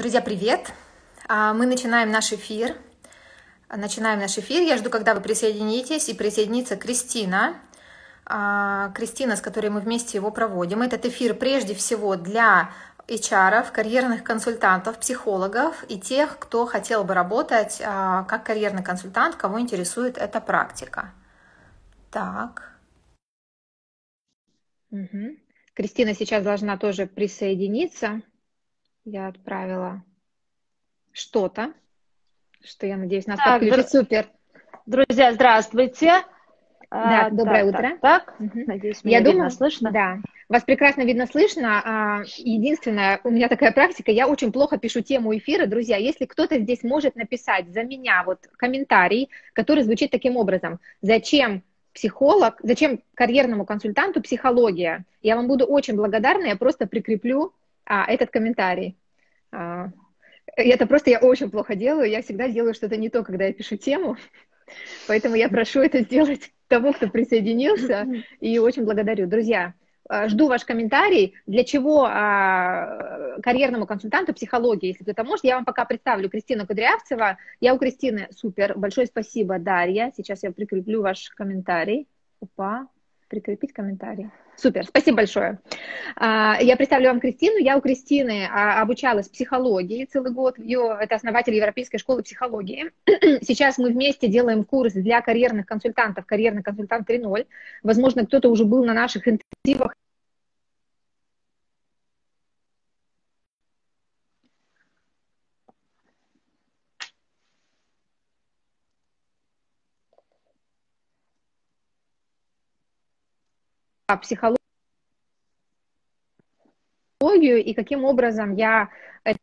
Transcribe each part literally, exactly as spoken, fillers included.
Друзья, привет! А, Мы начинаем наш эфир. Начинаем наш эфир. Я жду, когда вы присоединитесь, и присоединится Кристина. А, Кристина, с которой мы вместе его проводим. Этот эфир прежде всего для эйч ар, карьерных консультантов, психологов и тех, кто хотел бы работать а, как карьерный консультант, кого интересует эта практика. Так. Угу. Кристина сейчас должна тоже присоединиться. Я отправила что-то, что, я надеюсь, нас Так, подключит. др- Супер. друзья, здравствуйте. Да, А, доброе так, утро. так, так. Мгм. Надеюсь, Я меня видно, думаю, слышно. да, вас прекрасно видно, слышно. А, Единственное, у меня такая практика, я очень плохо пишу тему эфира. Друзья, если кто-то здесь может написать за меня вот комментарий, который звучит таким образом: зачем психолог, зачем карьерному консультанту психология? Я вам буду очень благодарна, я просто прикреплю а, этот комментарий. А, Это просто я очень плохо делаю, я всегда делаю что-то не то, когда я пишу тему, поэтому я прошу это сделать того, кто присоединился, и очень благодарю. Друзья, а, жду ваш комментарий, для чего а, карьерному консультанту психология, если кто-то может. Я вам пока представлю Кристину Кудрявцева. Я у Кристины, супер, большое спасибо, Дарья. Сейчас я прикреплю ваш комментарий. Опа, прикрепить комментарий. Супер, спасибо большое. А, Я представлю вам Кристину. Я у Кристины а, обучалась психологии целый год. Ее, это основатель Европейской школы психологии. Сейчас мы вместе делаем курс для карьерных консультантов, карьерный консультант три ноль. Возможно, кто-то уже был на наших интенсивах. Психологию и каким образом я это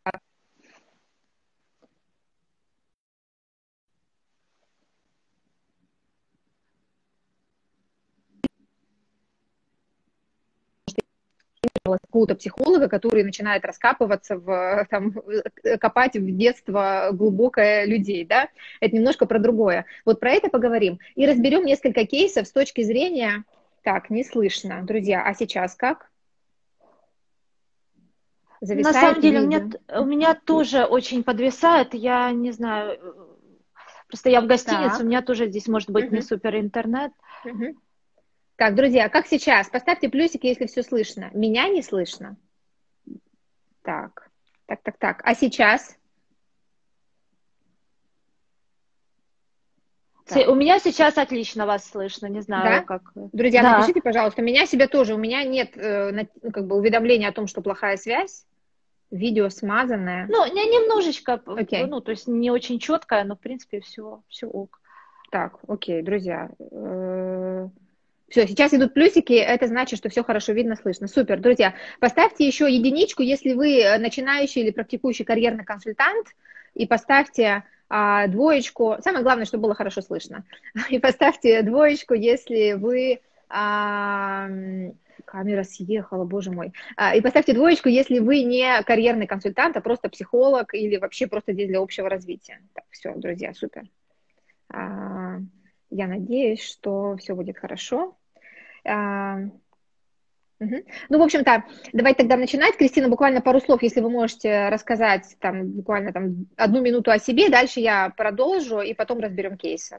какого-то психолога, который начинает раскапываться, в, там, копать в детство глубокое людей, да, это немножко про другое. Вот про это поговорим. И разберем несколько кейсов с точки зрения... Так, не слышно, друзья, а сейчас как? На Зависает самом деле, у меня, видео. т- у меня тоже очень подвисает. Я не знаю, э, просто я в гостинице, у Так. меня тоже здесь может быть не Мгм. супер интернет. Мгм. Так, друзья, как сейчас? Поставьте плюсики, если все слышно. Меня не слышно? Так, так, так, так. А сейчас? Се- Так. У меня сейчас отлично вас слышно, не знаю, Да? как... вы. Друзья, Да. напишите, пожалуйста, меня себя тоже. У меня нет э, на- ну, как бы уведомления о том, что плохая связь. Видео смазанное. Ну, не, немножечко, п- Окей. ну, то есть не очень четкое, но в принципе все, все ок. Так, окей, друзья. Все, сейчас идут плюсики, это значит, что все хорошо видно, слышно. Супер, друзья. Поставьте еще единичку, если вы э, начинающий или практикующий карьерный консультант, и поставьте а, двоечку. Самое главное, чтобы было хорошо слышно. И поставьте двоечку, если вы... а, м, камера съехала, боже мой. А, И поставьте двоечку, если вы не карьерный консультант, а просто психолог или вообще просто здесь для общего развития. Так, все, друзья, супер. А, Я надеюсь, что все будет хорошо. А, мгм. Ну, в общем-то, давайте тогда начинать. Кристина, буквально пару слов, если вы можете рассказать там буквально там одну минуту о себе, дальше я продолжу и потом разберем кейсы.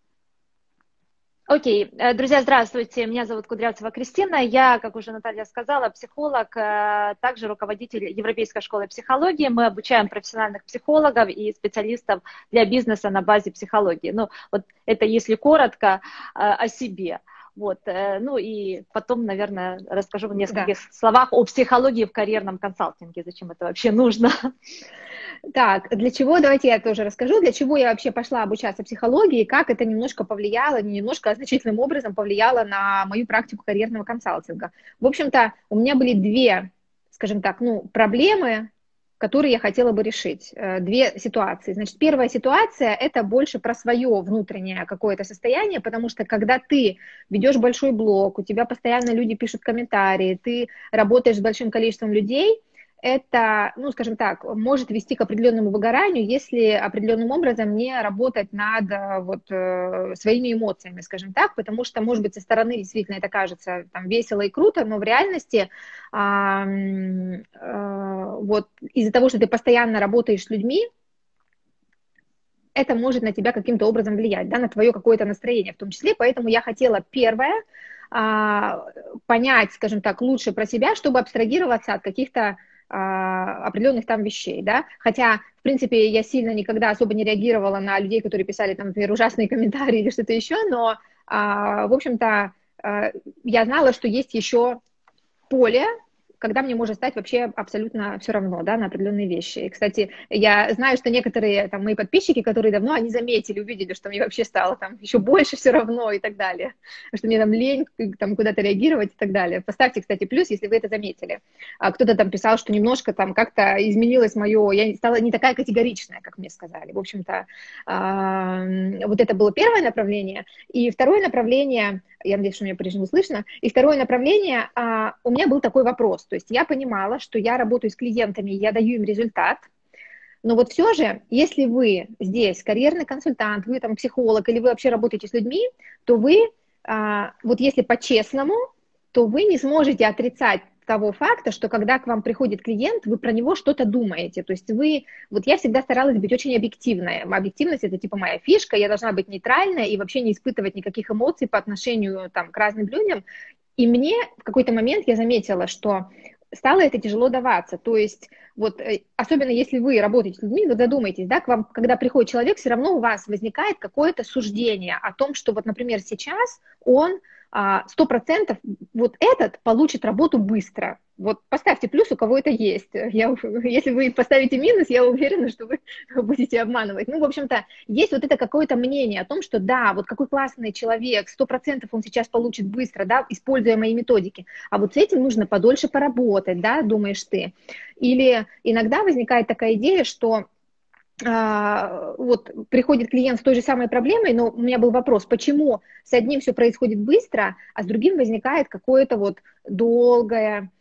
Окей, Э, друзья, здравствуйте, меня зовут Кудрявцева Кристина, я, как уже Наталья сказала, психолог, э, также руководитель Европейской школы психологии, мы обучаем профессиональных психологов и специалистов для бизнеса на базе психологии. Ну, вот это если коротко э, о себе. Вот, э, ну и потом, наверное, расскажу в Да. нескольких словах о психологии в карьерном консалтинге, зачем это вообще нужно. Так, для чего, давайте я тоже расскажу, для чего я вообще пошла обучаться психологии, как это немножко повлияло, не немножко, а значительным образом повлияло на мою практику карьерного консалтинга. В общем-то, у меня были две, скажем так, ну, проблемы, которые я хотела бы решить. Э, Две ситуации. Значит, первая ситуация – это больше про свое внутреннее какое-то состояние, потому что когда ты ведешь большой блог, у тебя постоянно люди пишут комментарии, ты работаешь с большим количеством людей, это, ну, скажем так, может вести к определенному выгоранию, если определенным образом не работать над вот, своими эмоциями, скажем так, потому что, может быть, со стороны действительно это кажется там, весело и круто, но в реальности а, а, вот, из-за того, что ты постоянно работаешь с людьми, это может на тебя каким-то образом влиять, да, на твое какое-то настроение в том числе, поэтому я хотела первое а, понять, скажем так, лучше про себя, чтобы абстрагироваться от каких-то определенных там вещей, да, хотя, в принципе, я сильно никогда особо не реагировала на людей, которые писали там, например, ужасные комментарии или что-то еще, но, а, в общем-то, а, я знала, что есть еще поле, когда мне может стать вообще абсолютно все равно, да, на определенные вещи. И, кстати, я знаю, что некоторые там мои подписчики, которые давно, они заметили, увидели, что мне вообще стало там еще больше все равно и так далее, что мне там лень там куда-то реагировать и так далее. Поставьте, кстати, плюс, если вы это заметили. А кто-то там писал, что немножко там как-то изменилось мое, я стала не такая категоричная, как мне сказали. В общем-то, вот это было первое направление. И второе направление, я надеюсь, что меня по-прежнему слышно, и второе направление, у меня был такой вопрос. То есть я понимала, что я работаю с клиентами, я даю им результат, но вот все же, если вы здесь карьерный консультант, вы там психолог, или вы вообще работаете с людьми, то вы, вот если по-честному, то вы не сможете отрицать того факта, что когда к вам приходит клиент, вы про него что-то думаете. То есть вы, вот я всегда старалась быть очень объективной. Объективность — это типа моя фишка, я должна быть нейтральной и вообще не испытывать никаких эмоций по отношению там, к разным людям. И мне в какой-то момент я заметила, что стало это тяжело даваться. То есть вот особенно если вы работаете с людьми, вы задумайтесь, да, к вам, когда приходит человек, все равно у вас возникает какое-то суждение о том, что вот, например, сейчас он сто процентов вот этот получит работу быстро. Вот поставьте плюс, у кого это есть. Я, если вы поставите минус, я уверена, что вы будете обманывать. Ну, в общем-то, есть вот это какое-то мнение о том, что да, вот какой классный человек, сто процентов он сейчас получит быстро, да, используя мои методики. А вот с этим нужно подольше поработать, да, думаешь ты. Или иногда возникает такая идея, что вот приходит клиент с той же самой проблемой, но у меня был вопрос, почему с одним все происходит быстро, а с другим возникает какое-то вот долгое,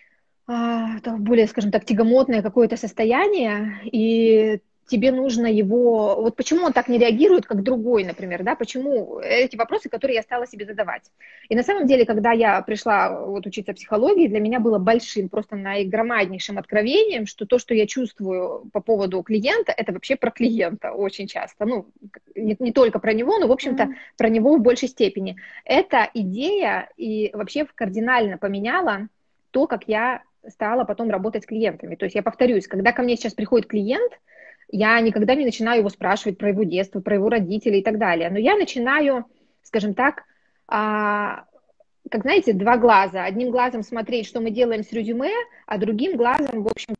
более, скажем так, тягомотное какое-то состояние, и тебе нужно его... Вот почему он так не реагирует, как другой, например, да, почему... Эти вопросы, которые я стала себе задавать. И на самом деле, когда я пришла вот учиться психологии, для меня было большим, просто наигромаднейшим откровением, что то, что я чувствую по поводу клиента, это вообще про клиента очень часто. Ну, не, не только про него, но, в общем-то, mm-hmm. про него в большей степени. Эта идея и вообще кардинально поменяла то, как я стала потом работать с клиентами. То есть я повторюсь, когда ко мне сейчас приходит клиент, я никогда не начинаю его спрашивать про его детство, про его родителей и так далее. Но я начинаю, скажем так, а, как знаете, два глаза. Одним глазом смотреть, что мы делаем с резюме, а другим глазом, в общем,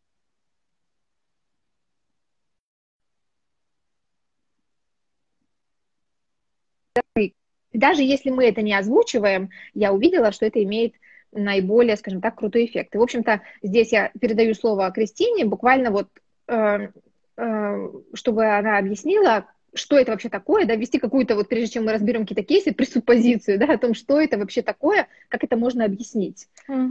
даже если мы это не озвучиваем, я увидела, что это имеет наиболее, скажем так, крутой эффект. И, в общем-то, здесь я передаю слово Кристине, буквально вот э, чтобы она объяснила, что это вообще такое, да, ввести какую-то, вот прежде чем мы разберем какие-то кейсы, пресуппозицию, да, о том, что это вообще такое, как это можно объяснить.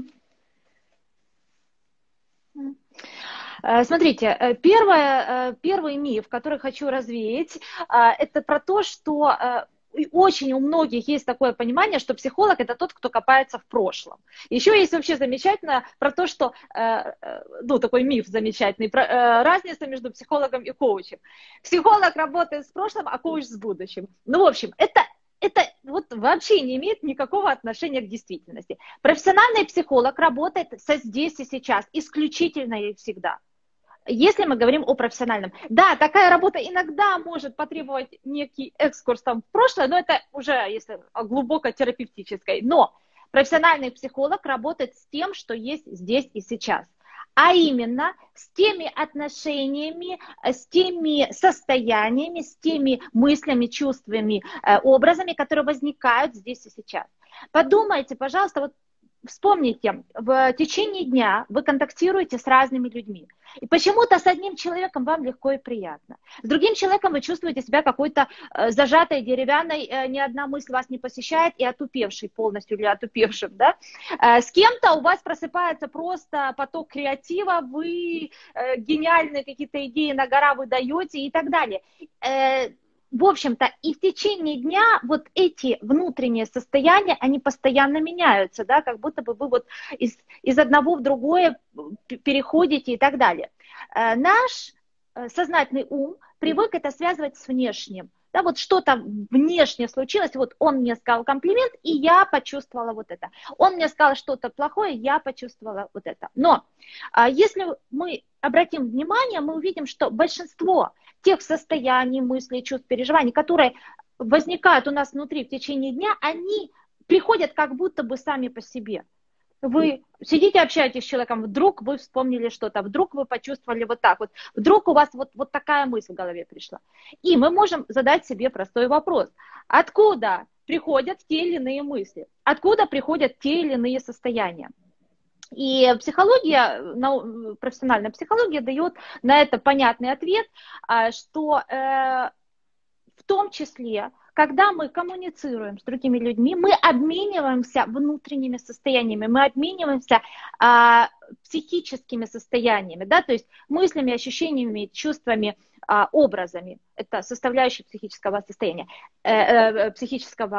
Смотрите, первое, первый миф, который хочу развеять, это про то, что очень у многих есть такое понимание, что психолог — это тот, кто копается в прошлом. Еще есть вообще замечательно про то, что, ну, такой миф замечательный, про разницу между психологом и коучем. Психолог работает с прошлым, а коуч с будущим. Ну, в общем, это, это вот вообще не имеет никакого отношения к действительности. Профессиональный психолог работает со здесь и сейчас, исключительно и всегда. Если мы говорим о профессиональном. Да, такая работа иногда может потребовать некий экскурс там в прошлое, но это уже, если глубоко терапевтической. Но профессиональный психолог работает с тем, что есть здесь и сейчас. А именно с теми отношениями, с теми состояниями, с теми мыслями, чувствами, образами, которые возникают здесь и сейчас. Подумайте, пожалуйста, вот вспомните, в течение дня вы контактируете с разными людьми. И почему-то с одним человеком вам легко и приятно. С другим человеком вы чувствуете себя какой-то э, зажатой, деревянной, э, ни одна мысль вас не посещает, и отупевшей полностью или отупевшим. Да? Э, с кем-то у вас просыпается просто поток креатива, вы э, гениальные какие-то идеи на гора выдаете и так далее. Э, В общем-то, и в течение дня вот эти внутренние состояния, они постоянно меняются, да, как будто бы вы вот из, из одного в другое переходите и так далее. Наш сознательный ум привык это связывать с внешним. Да, вот что-то внешне случилось, вот он мне сказал комплимент, и я почувствовала вот это. Он мне сказал что-то плохое, я почувствовала вот это. Но если мы обратим внимание, мы увидим, что большинство тех состояний, мыслей, чувств, переживаний, которые возникают у нас внутри в течение дня, они приходят как будто бы сами по себе. Вы сидите, общаетесь с человеком, вдруг вы вспомнили что-то, вдруг вы почувствовали вот так вот, вдруг у вас вот, вот такая мысль в голове пришла. И мы можем задать себе простой вопрос. Откуда приходят те или иные мысли? Откуда приходят те или иные состояния? И психология, профессиональная психология дает на это понятный ответ, что в том числе, когда мы коммуницируем с другими людьми, мы обмениваемся внутренними состояниями, мы обмениваемся а, психическими состояниями, да, то есть мыслями, ощущениями, чувствами, а, образами. Это составляющая психического состояния, э, э, психического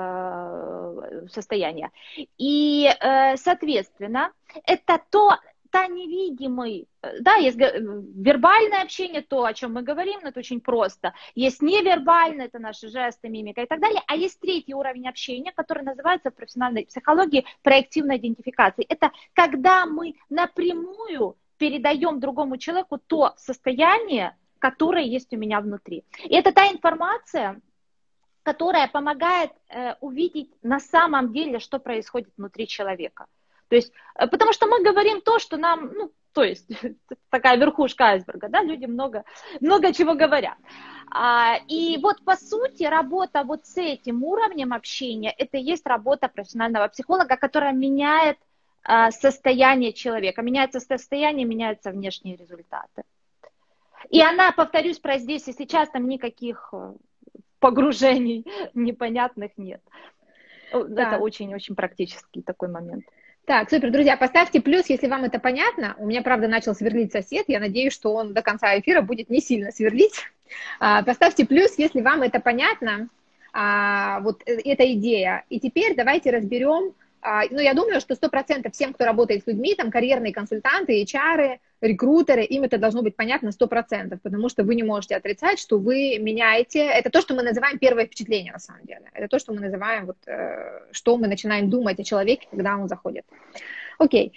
э, состояния. И, э, соответственно, это то, та невидимый, да, есть вербальное общение, то, о чем мы говорим, это очень просто. Есть невербальное, это наши жесты, мимика и так далее. А есть третий уровень общения, который называется в профессиональной психологии проективной идентификацией. Это когда мы напрямую передаем другому человеку то состояние, которое есть у меня внутри. И это та информация, которая помогает э, увидеть на самом деле, что происходит внутри человека. То есть, потому что мы говорим то, что нам, ну, то есть, такая верхушка айсберга, да, люди много, много чего говорят. А, и вот, по сути, работа вот с этим уровнем общения, это и есть работа профессионального психолога, которая меняет а, состояние человека. Меняется состояние, меняются внешние результаты. И она, повторюсь, про здесь и сейчас, там никаких погружений непонятных нет. Да. Это очень-очень практический такой момент. Так, супер, друзья, поставьте плюс, если вам это понятно. У меня, правда, начал сверлить сосед. Я надеюсь, что он до конца эфира будет не сильно сверлить. Поставьте плюс, если вам это понятно, вот эта идея. И теперь давайте разберем. Ну, я думаю, что сто процентов всем, кто работает с людьми, там карьерные консультанты, эйч ар, рекрутеры, им это должно быть понятно сто процентов, потому что вы не можете отрицать, что вы меняете. Это то, что мы называем первое впечатление, на самом деле. Это то, что мы называем, вот, что мы начинаем думать о человеке, когда он заходит. Окей.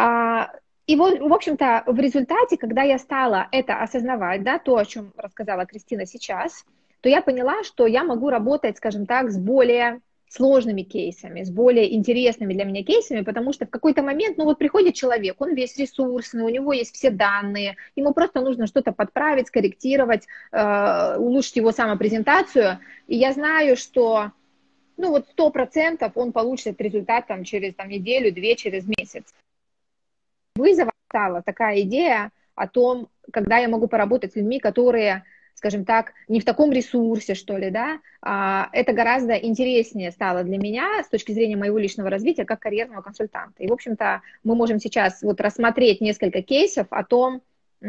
И вот, в общем-то, в результате, когда я стала это осознавать, да, то, о чем рассказала Кристина сейчас, то я поняла, что я могу работать, скажем так, с более сложными кейсами, с более интересными для меня кейсами, потому что в какой-то момент, ну вот приходит человек, он весь ресурсный, у него есть все данные, ему просто нужно что-то подправить, скорректировать, э, улучшить его самопрезентацию, и я знаю, что, ну вот сто процентов он получит этот результат там, через там, неделю, две, через месяц. Вызовом стала такая идея о том, когда я могу поработать с людьми, которые, скажем так, не в таком ресурсе, что ли, да, это гораздо интереснее стало для меня с точки зрения моего личного развития как карьерного консультанта. И, в общем-то, мы можем сейчас вот рассмотреть несколько кейсов о том,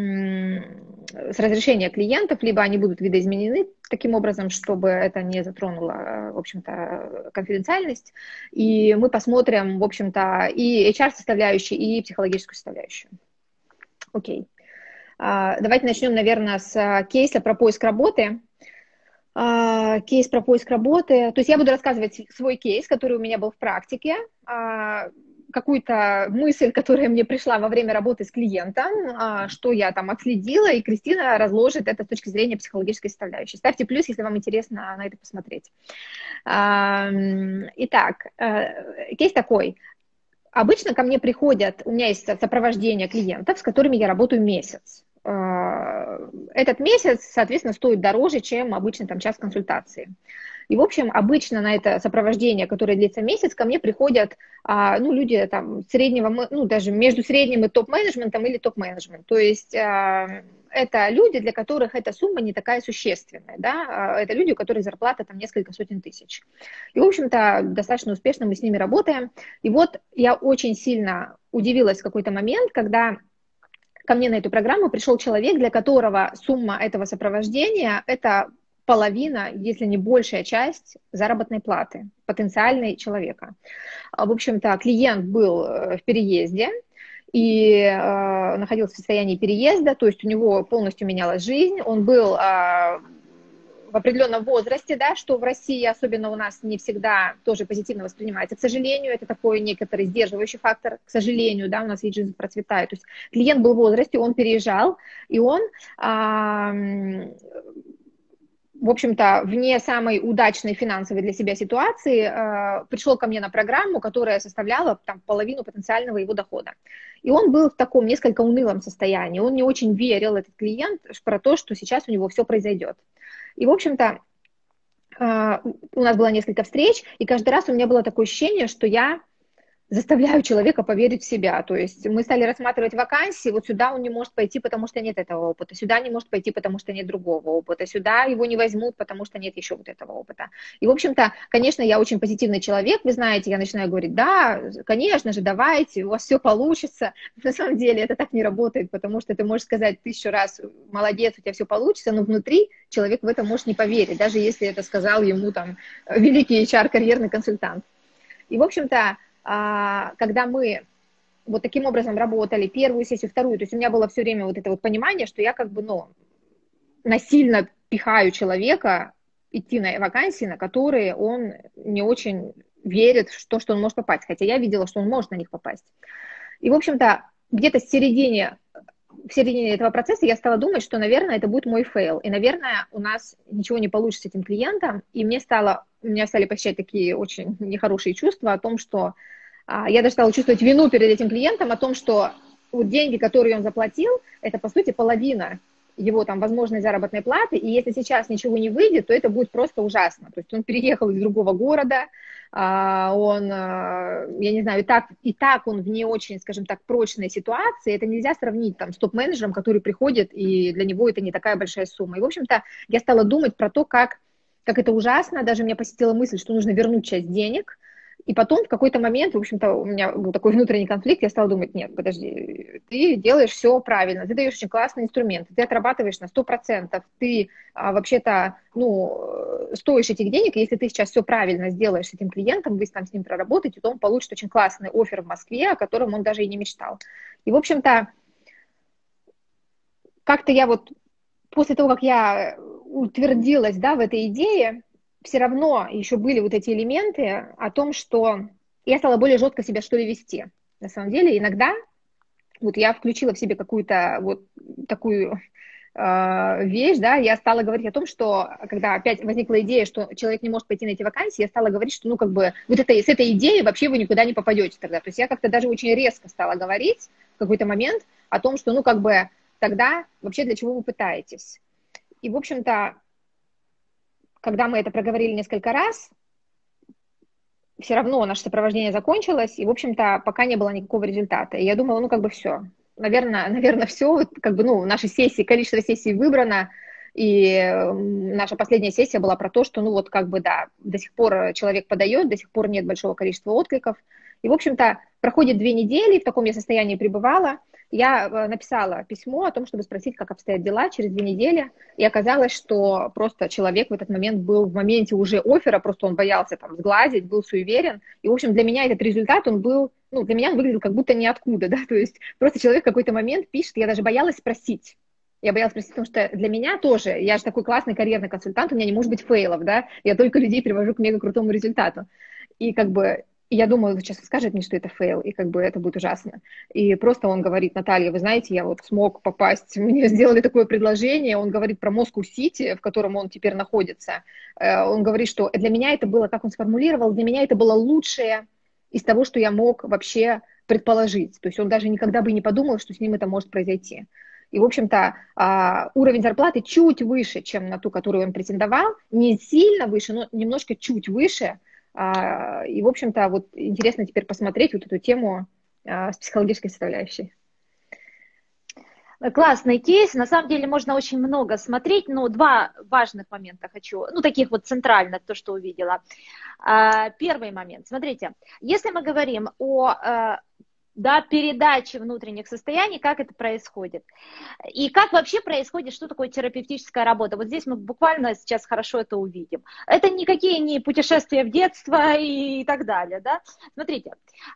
с разрешения клиентов, либо они будут видоизменены таким образом, чтобы это не затронуло, в общем-то, конфиденциальность, и мы посмотрим, в общем-то, и эйч ар-составляющую, и психологическую составляющую. Окей. Давайте начнем, наверное, с кейса про поиск работы. Кейс про поиск работы. То есть я буду рассказывать свой кейс, который у меня был в практике, какую-то мысль, которая мне пришла во время работы с клиентом, что я там отследила, и Кристина разложит это с точки зрения психологической составляющей. Ставьте плюс, если вам интересно на это посмотреть. Итак, кейс такой. Обычно ко мне приходят, у меня есть сопровождение клиентов, с которыми я работаю месяц. Этот месяц, соответственно, стоит дороже, чем обычный там, час консультации. И, в общем, обычно на это сопровождение, которое длится месяц, ко мне приходят, а, ну, люди там среднего, ну, даже между средним и топ-менеджментом или топ-менеджмент. То есть а, это люди, для которых эта сумма не такая существенная, да, а, это люди, у которых зарплата там несколько сотен тысяч. И, в общем-то, достаточно успешно мы с ними работаем. И вот я очень сильно удивилась в какой-то момент, когда ко мне на эту программу пришел человек, для которого сумма этого сопровождения – это половина, если не большая часть заработной платы потенциальной человека. В общем-то, клиент был в переезде и э, находился в состоянии переезда, то есть у него полностью менялась жизнь, он был э, в определенном возрасте, да, что в России, особенно у нас, не всегда тоже позитивно воспринимается. К сожалению, это такой некоторый сдерживающий фактор. К сожалению, да, у нас эйджизм процветает. То есть клиент был в возрасте, он переезжал, и он, а, в общем-то, вне самой удачной финансовой для себя ситуации а, пришел ко мне на программу, которая составляла там половину потенциального его дохода. И он был в таком несколько унылом состоянии. Он не очень верил, этот клиент, про то, что сейчас у него все произойдет. И, в общем-то, у нас было несколько встреч, и каждый раз у меня было такое ощущение, что я заставляю человека поверить в себя. То есть мы стали рассматривать вакансии, вот сюда он не может пойти, потому что нет этого опыта, сюда не может пойти, потому что нет другого опыта, сюда его не возьмут, потому что нет еще вот этого опыта. И, в общем-то, конечно, я очень позитивный человек, вы знаете, я начинаю говорить, да, конечно же, давайте, у вас все получится. На самом деле это так не работает, потому что ты можешь сказать тысячу раз, молодец, у тебя все получится, но внутри человек в это может не поверить, даже если это сказал ему там великий эйч ар-карьерный консультант. И, в общем-то, когда мы вот таким образом работали, первую сессию, вторую, то есть у меня было все время вот это вот понимание, что я как бы, ну, насильно пихаю человека идти на вакансии, на которые он не очень верит в то, что он может попасть, хотя я видела, что он может на них попасть. И, в общем-то, где-то в середине, в середине этого процесса я стала думать, что, наверное, это будет мой фейл, и, наверное, у нас ничего не получится с этим клиентом, и мне стало, у меня стали посещать такие очень нехорошие чувства о том, что а, я даже стала чувствовать вину перед этим клиентом о том, что вот деньги, которые он заплатил, это, по сути, половина его там возможной заработной платы, и если сейчас ничего не выйдет, то это будет просто ужасно. То есть он переехал из другого города, он, я не знаю, и так, и так он в не очень, скажем так, прочной ситуации, это нельзя сравнить там с топ-менеджером, который приходит, и для него это не такая большая сумма. И, в общем-то, я стала думать про то, как, как это ужасно, даже меня посетила мысль, что нужно вернуть часть денег. И потом в какой-то момент, в общем-то, у меня был такой внутренний конфликт, я стала думать, нет, подожди, ты делаешь все правильно, ты даешь очень классные инструменты, ты отрабатываешь на сто процентов, ты а, вообще-то, ну, стоишь этих денег, и если ты сейчас все правильно сделаешь с этим клиентом, вы там с ним проработаете, то он получит очень классный оффер в Москве, о котором он даже и не мечтал. И, в общем-то, как-то я вот после того, как я утвердилась, да, в этой идее, все равно еще были вот эти элементы о том, что я стала более жестко себя, что ли, вести. На самом деле, иногда вот я включила в себе какую-то вот такую э, вещь, да, я стала говорить о том, что когда опять возникла идея, что человек не может пойти на эти вакансии, я стала говорить, что, ну, как бы, вот это, с этой идеей вообще вы никуда не попадете тогда. То есть я как-то даже очень резко стала говорить в какой-то момент о том, что, ну, как бы, тогда вообще для чего вы пытаетесь. И, в общем-то, когда мы это проговорили несколько раз, все равно наше сопровождение закончилось, и, в общем-то, пока не было никакого результата. И я думала, ну, как бы все. Наверное, наверное, все, как бы, ну, наши сессии, количество сессий выбрано, и наша последняя сессия была про то, что, ну, вот, как бы, да, до сих пор человек подает, до сих пор нет большого количества откликов. И, в общем-то, проходит две недели, в таком я состоянии пребывала. Я написала письмо о том, чтобы спросить, как обстоят дела через две недели, и оказалось, что просто человек в этот момент был в моменте уже оффера, просто он боялся там сглазить, был суеверен, и, в общем, для меня этот результат, он был, ну, для меня он выглядел как будто ниоткуда, да, то есть просто человек в какой-то момент пишет, я даже боялась спросить, я боялась спросить, потому что для меня тоже, я же такой классный карьерный консультант, у меня не может быть фейлов, да, я только людей привожу к мега крутому результату, и как бы И я думаю, сейчас он скажет мне, что это фейл, и как бы это будет ужасно. И просто он говорит: Наталья, вы знаете, я вот смог попасть, мне сделали такое предложение, он говорит про Москву-Сити, в котором он теперь находится. Он говорит, что для меня это было, как он сформулировал, для меня это было лучшее из того, что я мог вообще предположить. То есть он даже никогда бы не подумал, что с ним это может произойти. и, в общем-то, а, уровень зарплаты чуть выше, чем на ту, которую он претендовал, не сильно выше, но немножко чуть выше, а, и, в общем-то, вот интересно теперь посмотреть вот эту тему а, с психологической составляющей. Классный кейс. На самом деле можно очень много смотреть, но два важных момента хочу, ну, таких вот центральных, то, что увидела. Первый момент. Смотрите, если мы говорим о, да, передаче внутренних состояний, как это происходит. И как вообще происходит, что такое терапевтическая работа. Вот здесь мы буквально сейчас хорошо это увидим. Это никакие не путешествия в детство и так далее. Да? Смотрите,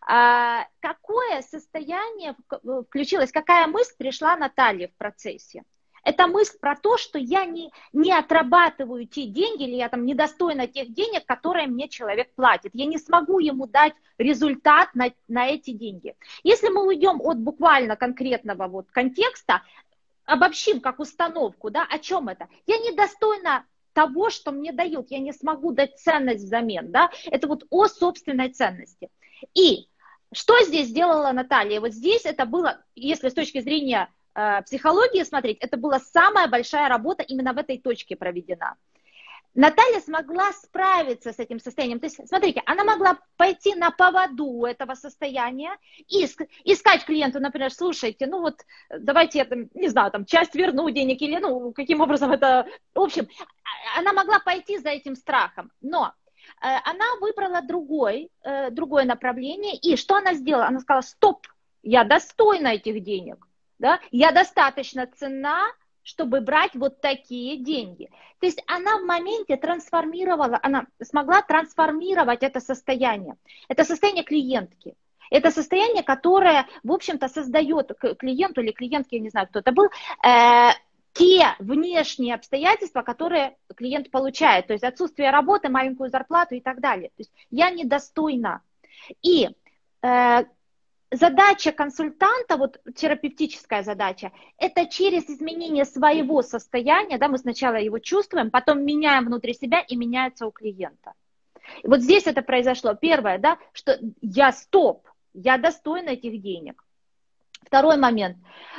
какое состояние включилось, какая мысль пришла Наталье в процессе? Это мысль про то, что я не, не отрабатываю те деньги, или я там недостойна тех денег, которые мне человек платит. Я не смогу ему дать результат на, на эти деньги. Если мы уйдем от буквально конкретного вот контекста, обобщим как установку, да, о чем это? Я недостойна того, что мне дают, я не смогу дать ценность взамен. Да? Это вот о собственной ценности. И что здесь сделала Наталья? Вот здесь это было, если с точки зрения психологии смотреть, это была самая большая работа именно в этой точке проведена. Наталья смогла справиться с этим состоянием. То есть, смотрите, она могла пойти на поводу этого состояния и искать клиенту, например, слушайте, ну вот давайте я там, не знаю, там часть верну денег или, ну, каким образом это, в общем, она могла пойти за этим страхом, но она выбрала другой, другое направление, и что она сделала? Она сказала, стоп, я достойна этих денег. Да? Я достаточно ценна, чтобы брать вот такие деньги. То есть она в моменте трансформировала, она смогла трансформировать это состояние. Это состояние клиентки. Это состояние, которое, в общем-то, создает клиенту или клиентке, я не знаю, кто это был, э, те внешние обстоятельства, которые клиент получает. То есть отсутствие работы, маленькую зарплату и так далее. То есть я недостойна. И э, задача консультанта, вот терапевтическая задача, это через изменение своего состояния, да, мы сначала его чувствуем, потом меняем внутри себя и меняется у клиента. И вот здесь это произошло. Первое, да, что я стоп, я достойна этих денег. Второй момент,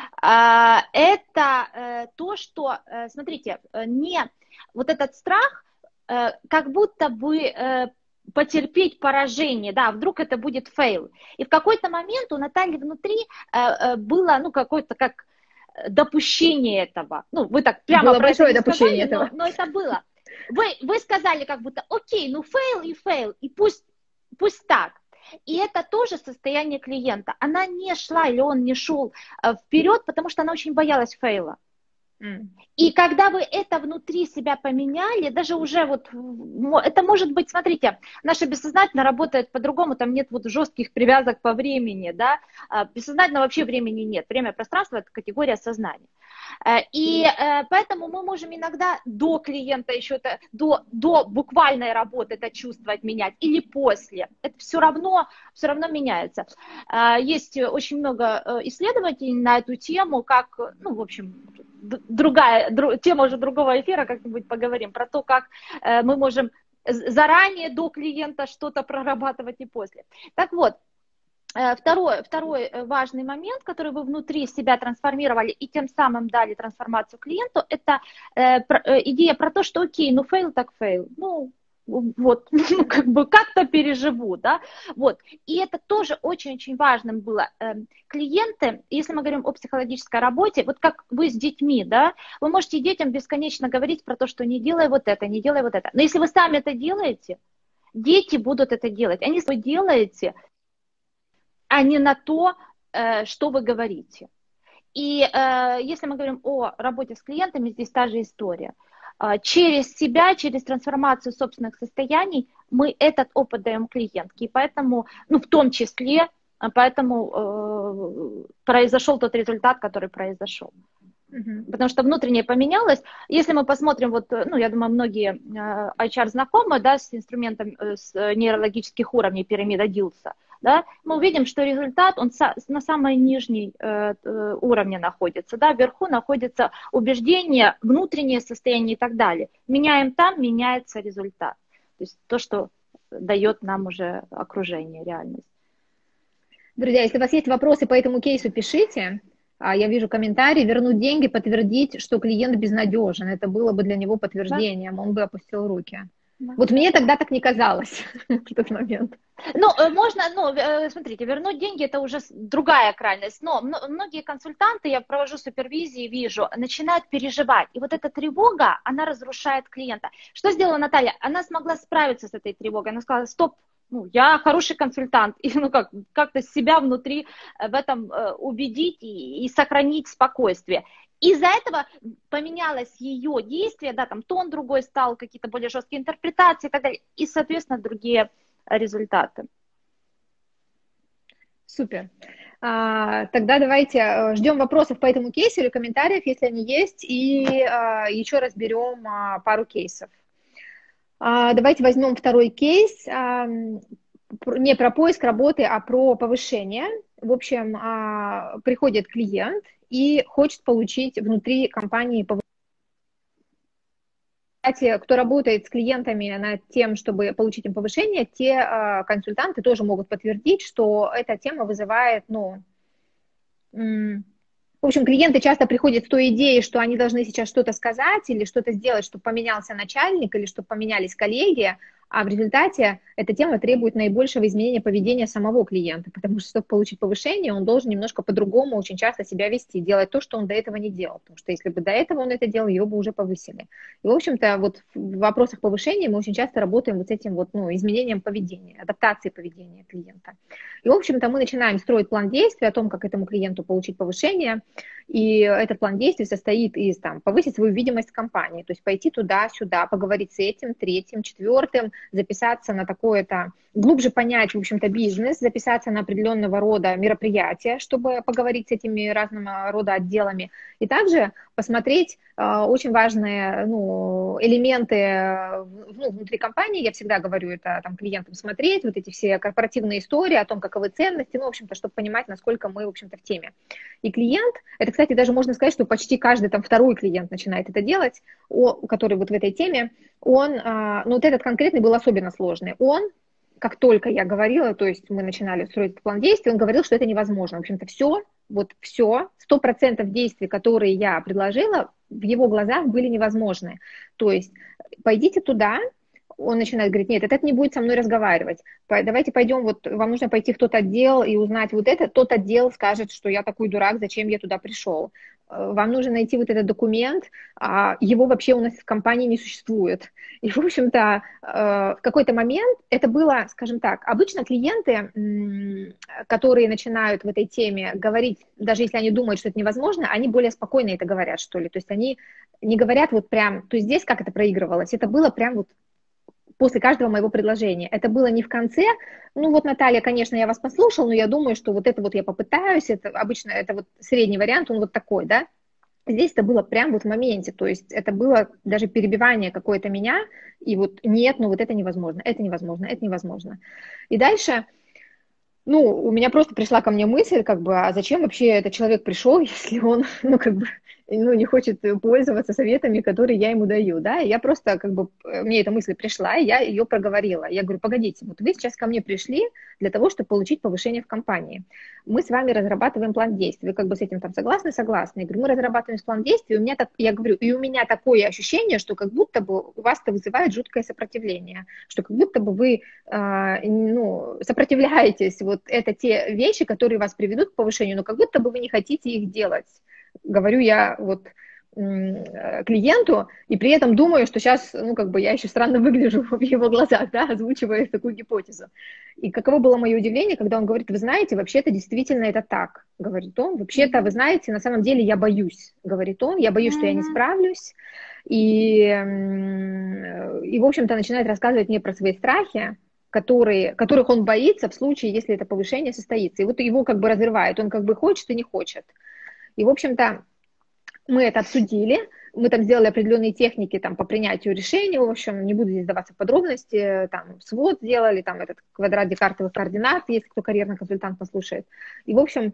это то, что, смотрите, не вот этот страх, как будто бы потерпеть поражение, да, вдруг это будет фейл. И в какой-то момент у Натальи внутри э, было, ну, какое-то как допущение этого. Ну, вы так прямо было про большое это не допущение сказали, этого. но, но это было. Вы, вы сказали как будто, окей, ну, фейл и фейл, и пусть, пусть так. И это тоже состояние клиента. Она не шла или он не шел вперед, потому что она очень боялась фейла. И когда вы это внутри себя поменяли, даже уже вот, это может быть, смотрите, наше бессознательно работает по-другому, там нет вот жестких привязок по времени, да, бессознательно вообще времени нет, время, пространство – это категория сознания. И поэтому мы можем иногда до клиента еще, это, до, до буквальной работы это чувствовать, менять, или после, это все равно, все равно меняется. Есть очень много исследований на эту тему, как, ну, в общем, другая друг, тема уже другого эфира, как-нибудь поговорим про то, как э, мы можем заранее до клиента что-то прорабатывать и после. Так вот, э, второй, второй важный момент, который вы внутри себя трансформировали и тем самым дали трансформацию клиенту, это э, про, э, идея про то, что окей, ну фейл так фейл, ну вот, ну, как бы как-то переживу, да, вот, и это тоже очень-очень важным было. Клиенты, если мы говорим о психологической работе, вот как вы с детьми, да, вы можете детям бесконечно говорить про то, что не делай вот это, не делай вот это, но если вы сами это делаете, дети будут это делать, они вы делаете, а не на то, что вы говорите. И если мы говорим о работе с клиентами, здесь та же история. Через себя, через трансформацию собственных состояний мы этот опыт даем клиентке. И поэтому, ну, в том числе, поэтому э, произошел тот результат, который произошел. Mm-hmm. Потому что внутреннее поменялось. Если мы посмотрим, вот, ну, я думаю, многие э, эйч ар знакомы, да, с инструментом э, с нейрологических уровней пирамида Дилса, да, мы увидим, что результат, он са, на самой нижней э, уровне находится, да, вверху находится убеждение, внутреннее состояние и так далее. Меняем там, меняется результат. То есть то, что дает нам уже окружение, реальность. Друзья, если у вас есть вопросы по этому кейсу, пишите. А я вижу комментарий: вернуть деньги, подтвердить, что клиент безнадежен. Это было бы для него Да, подтверждением, он бы опустил руки. да, Вот да. мне тогда так не казалось в тот момент. Ну, э, можно, ну, э, смотрите, вернуть деньги – это уже с- другая крайность, но мно- многие консультанты, я провожу супервизии, вижу, начинают переживать, и вот эта тревога, она разрушает клиента. Что сделала Наталья? Она смогла справиться с этой тревогой, она сказала: стоп, ну, я хороший консультант, и ну как, как-то себя внутри э, в этом э, убедить и, и сохранить спокойствие. Из-за этого поменялось ее действие, да, там тон другой стал, какие-то более жесткие интерпретации и так далее, и, соответственно, другие результаты. Супер. А, тогда давайте э, ждем вопросов по этому кейсу или комментариев, если они есть, и а, еще разберем а, пару кейсов. А, давайте возьмем второй кейс, а, не про поиск работы, а про повышение. В общем, а, приходит клиент и хочет получить внутри компании повышение. Кстати, кто работает с клиентами над тем, чтобы получить им повышение, те э, консультанты тоже могут подтвердить, что эта тема вызывает, ну, м, в общем, клиенты часто приходят с той идеей, что они должны сейчас что-то сказать или что-то сделать, чтобы поменялся начальник или чтобы поменялись коллеги, а в результате эта тема требует наибольшего изменения поведения самого клиента, потому что, чтобы получить повышение, он должен немножко по-другому очень часто себя вести, делать то, что он до этого не делал, потому что если бы до этого он это делал, его бы уже повысили. И, в общем-то, вот в вопросах повышения мы очень часто работаем вот с этим вот, ну, изменением поведения, адаптацией поведения клиента. И, в общем-то, мы начинаем строить план действий о том, как этому клиенту получить повышение, и этот план действий состоит из, там, повысить свою видимость в компании, то есть пойти туда-сюда, поговорить с этим, третьим, четвертым, записаться на такое-то, глубже понять, в общем-то, бизнес, записаться на определенного рода мероприятия, чтобы поговорить с этими разного рода отделами, и также посмотреть э, очень важные, ну, элементы э, ну, внутри компании, я всегда говорю это там клиентам, смотреть вот эти все корпоративные истории о том, каковы ценности, ну, в общем-то, чтобы понимать, насколько мы, в общем-то, в теме. И клиент, это, кстати, даже можно сказать, что почти каждый там второй клиент начинает это делать, о, который вот в этой теме, он, э, ну, вот этот конкретный был особенно сложный, он, как только я говорила, то есть мы начинали строить этот план действий, он говорил, что это невозможно. В общем-то, все, вот все, сто процентов действий, которые я предложила, в его глазах были невозможны. То есть пойдите туда, он начинает говорить: нет, этот не будет со мной разговаривать, давайте пойдем, вот вам нужно пойти в тот отдел и узнать вот это, тот отдел скажет, что я такой дурак, зачем я туда пришел. Вам нужно найти вот этот документ, его вообще у нас в компании не существует. И, в общем-то, в какой-то момент это было, скажем так, обычно клиенты, которые начинают в этой теме говорить, даже если они думают, что это невозможно, они более спокойно это говорят, что ли. То есть они не говорят вот прям, то есть здесь как это проигрывалось, это было прям вот после каждого моего предложения. Это было не в конце, ну вот, Наталья, конечно, я вас послушал, но я думаю, что вот это вот я попытаюсь, это обычно, это вот средний вариант, он вот такой, да. Здесь это было прям вот в моменте, то есть это было даже перебивание какое-то меня, и вот нет, ну вот это невозможно, это невозможно, это невозможно. И дальше, ну, у меня просто пришла ко мне мысль, как бы, а зачем вообще этот человек пришел, если он, ну, как бы, ну, не хочет пользоваться советами, которые я ему даю, да, и я просто, как бы, мне эта мысль пришла, и я ее проговорила. Я говорю: погодите, вот вы сейчас ко мне пришли для того, чтобы получить повышение в компании. Мы с вами разрабатываем план действий. Вы как бы с этим там согласны? Согласны. Я говорю: мы разрабатываем план действий, и у меня так, я говорю, и у меня такое ощущение, что как будто бы у вас это вызывает жуткое сопротивление, что как будто бы вы, э, ну, сопротивляетесь, вот это те вещи, которые вас приведут к повышению, но как будто бы вы не хотите их делать. Говорю я вот клиенту, и при этом думаю, что сейчас, ну, как бы я еще странно выгляжу в его глазах, да, озвучивая такую гипотезу. И каково было мое удивление, когда он говорит: вы знаете, вообще-то действительно это так, говорит он, вообще-то, вы знаете, на самом деле я боюсь, говорит он, я боюсь, что я не справлюсь, и, и в общем-то, начинает рассказывать мне про свои страхи, которые, которых он боится в случае, если это повышение состоится. И вот его как бы разрывает, он как бы хочет и не хочет. И, в общем-то, мы это обсудили, мы там сделали определенные техники там, по принятию решений, в общем, не буду здесь даваться в подробности, там свод сделали, там этот квадрат декартовых координат, если кто карьерный консультант послушает. И, в общем,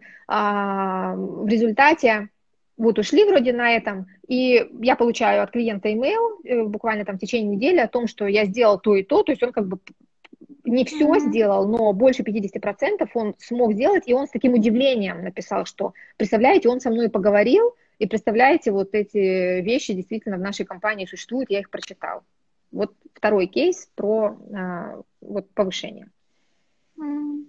в результате вот ушли вроде на этом, и я получаю от клиента имейл буквально там в течение недели о том, что я сделал то и то, то есть он как бы не все Мгм. сделал, но больше пятьдесят процентов он смог сделать, и он с таким удивлением написал, что, представляете, он со мной поговорил, и представляете, вот эти вещи действительно в нашей компании существуют, я их прочитал. Вот второй кейс про а, вот повышение. М,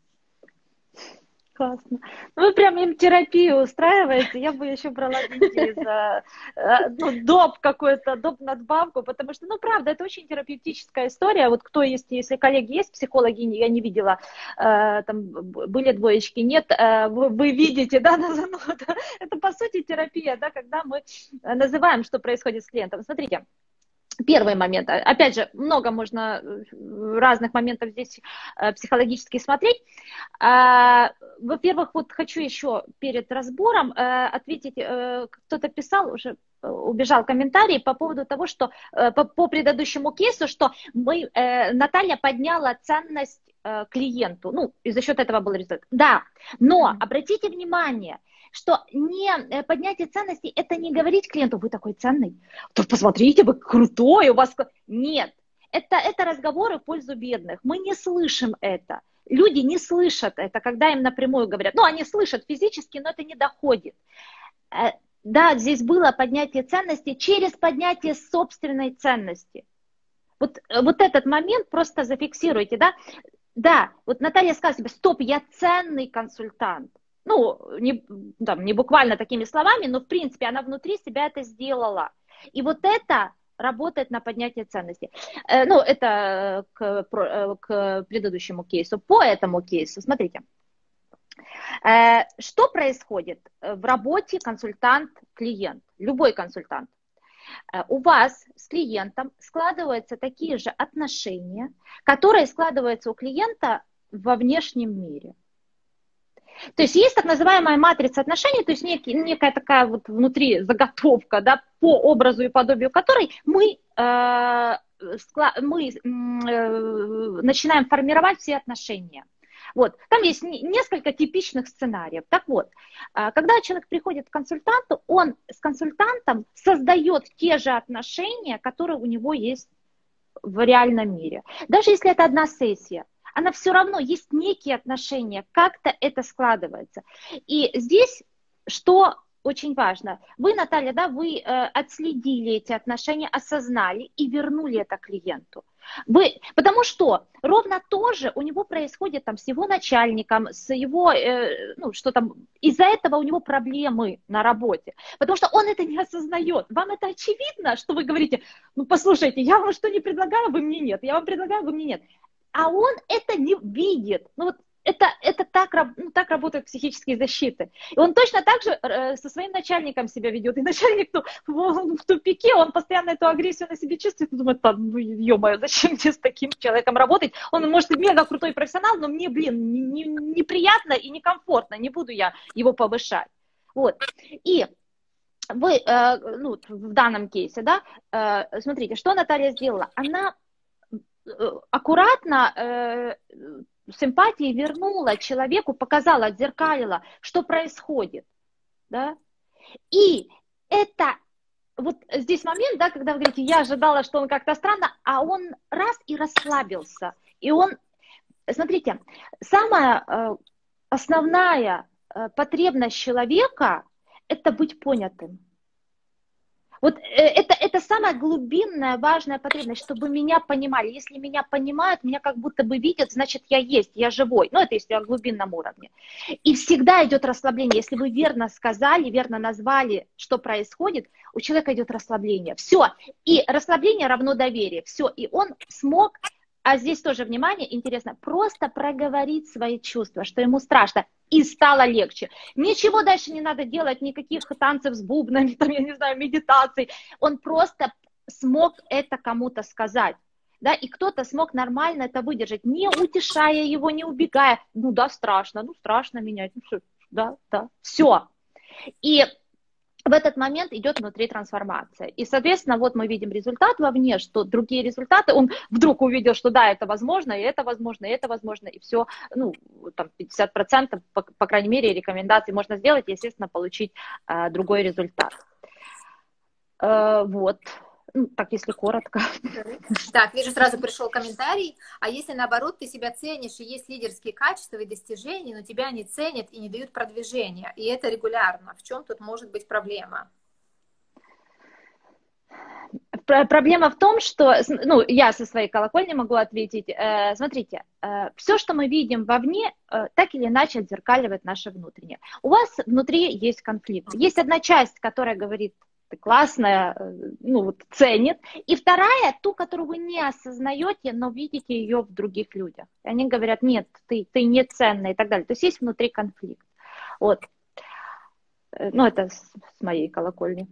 Классно. Ну, вы прям им терапию устраиваете. Я бы еще брала детей за э, ну, доп какой-то, доп надбавку, потому что, ну, правда, это очень терапевтическая история. Вот кто есть, если коллеги есть, психологи, я не видела, э, там были двоечки, нет, э, вы, вы видите, да, на зануду. Это, по сути, терапия, да, когда мы называем, что происходит с клиентом. Смотрите. Первый момент. Опять же, много можно разных моментов здесь психологически смотреть. Во-первых, вот хочу еще перед разбором ответить, кто-то писал, уже убежал комментарий по поводу того, что по, по предыдущему кейсу, что мы, Наталья подняла ценность клиенту, ну, и за счет этого был результат. Да, но обратите внимание, что не поднятие ценностей, это не говорить клиенту, вы такой ценный, то посмотрите, вы крутой, у вас... Нет, это, это разговоры в пользу бедных, мы не слышим это. Люди не слышат это, когда им напрямую говорят. Ну, они слышат физически, но это не доходит. Да, здесь было поднятие ценностей через поднятие собственной ценности. Вот, вот этот момент просто зафиксируйте, да? Да, вот Наталья сказала себе, стоп, я ценный консультант. Ну, не, там, не буквально такими словами, но в принципе она внутри себя это сделала. И вот это работает на поднятие ценностей. Э, ну, это к, к предыдущему кейсу. По этому кейсу, смотрите, э, что происходит в работе консультант-клиент, любой консультант. Э, у вас с клиентом складываются такие же отношения, которые складываются у клиента во внешнем мире. То есть есть так называемая матрица отношений, то есть некий, некая такая вот внутри заготовка, да, по образу и подобию которой мы, э, мы э, начинаем формировать все отношения. Вот. Там есть несколько типичных сценариев. Так вот, когда человек приходит к консультанту, он с консультантом создает те же отношения, которые у него есть в реальном мире. Даже если это одна сессия, она все равно, есть некие отношения, как-то это складывается. И здесь, что очень важно, вы, Наталья, да, вы э, отследили эти отношения, осознали и вернули это клиенту. Вы, потому что ровно то же у него происходит там с его начальником, с его, э, ну, что там, из-за этого у него проблемы на работе, потому что он это не осознает. Вам это очевидно, что вы говорите, ну, послушайте, я вам что не предлагаю, вы мне нет, я вам предлагаю, вы мне нет. А он это не видит. Ну, вот это, это так, ну, так работают психические защиты. И он точно так же э, со своим начальником себя ведет. И начальник ну, в, в тупике, он постоянно эту агрессию на себе чувствует. И думает, ну, ё-моё, зачем мне с таким человеком работать? Он, может, мега крутой профессионал, но мне, блин, не, не, неприятно и некомфортно. Не буду я его повышать. Вот. И вы, э, ну, в данном кейсе, да, э, смотрите, что Наталья сделала? Она аккуратно э, с эмпатией вернула человеку, показала, отзеркалила, что происходит. Да? И это вот здесь момент, да, когда вы говорите, я ожидала, что он как-то странно, а он раз и расслабился. И он, смотрите, самая э, основная э, потребность человека – это быть понятым. Вот это, это самая глубинная, важная потребность, чтобы меня понимали. Если меня понимают, меня как будто бы видят, значит, я есть, я живой. Ну, это если о глубинном уровне. И всегда идет расслабление. Если вы верно сказали, верно назвали, что происходит, у человека идет расслабление. Все. И расслабление равно доверие. Все. И он смог, а здесь тоже, внимание, интересно, просто проговорить свои чувства, что ему страшно. И стало легче. Ничего дальше не надо делать, никаких танцев с бубнами, там, я не знаю, медитаций. Он просто смог это кому-то сказать. Да, и кто-то смог нормально это выдержать, не утешая его, не убегая. Ну да, страшно, ну страшно менять. Ну, все, да, да, все. И в этот момент идет внутри трансформация. И, соответственно, вот мы видим результат вовне, что другие результаты, он вдруг увидел, что да, это возможно, и это возможно, и это возможно, и все, ну, там пятьдесят процентов, по, по крайней мере, рекомендаций можно сделать, и, естественно, получить э, другой результат. Э, вот. Ну, так, если коротко. Так, вижу, сразу пришел комментарий. А если наоборот ты себя ценишь и есть лидерские качества и достижения, но тебя не ценят и не дают продвижения, и это регулярно, в чем тут может быть проблема? Проблема в том, что, ну, я со своей колокольни могу ответить. Смотрите, все, что мы видим вовне, так или иначе отзеркаливает наше внутреннее. У вас внутри есть конфликт. Есть одна часть, которая говорит: ты классная, ну, вот, ценит. И вторая, ту, которую вы не осознаете, но видите ее в других людях. И они говорят: нет, ты, ты не ценная и так далее. То есть есть внутри конфликт. Вот. Ну, это с, с моей колокольни.